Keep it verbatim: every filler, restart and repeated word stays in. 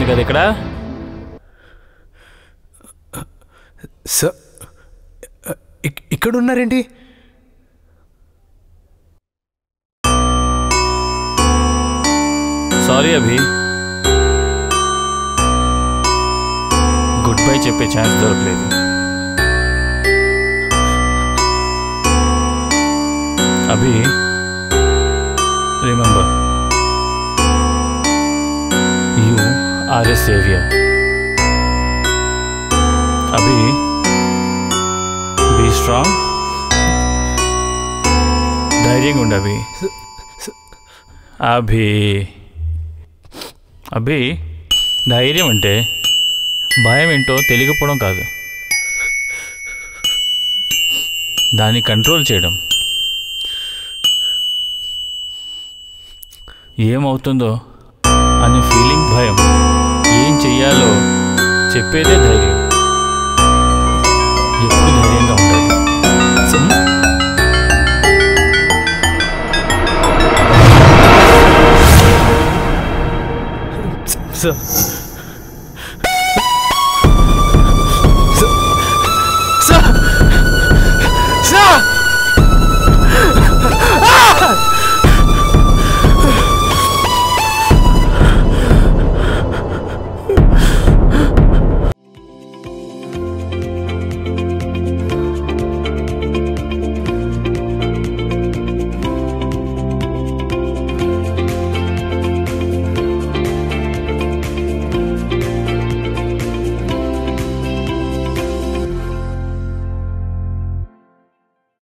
అయిపోయింది కదా ఇక్కడ. సార్ ఇక్కడ ఉన్నారేంటి? సారీ అభి, గుడ్ బై చెప్పే ఛాన్స్ దొరకలేదు. Abhi remember, you are a saviour. Abhi be strong, ధైర్యంగా ఉండు అభి. అభి అభి ధైర్యం అంటే భయం ఏంటో తెలియకపోవడం కాదు, దాన్ని కంట్రోల్ చేయడం. ఏమవుతుందో అనే ఫీలింగ్ భయం, ఏం చెయ్యాలో చెప్పేదే ధైర్యం. ఎప్పుడు ధైర్యంగా ఉండాలి. సార్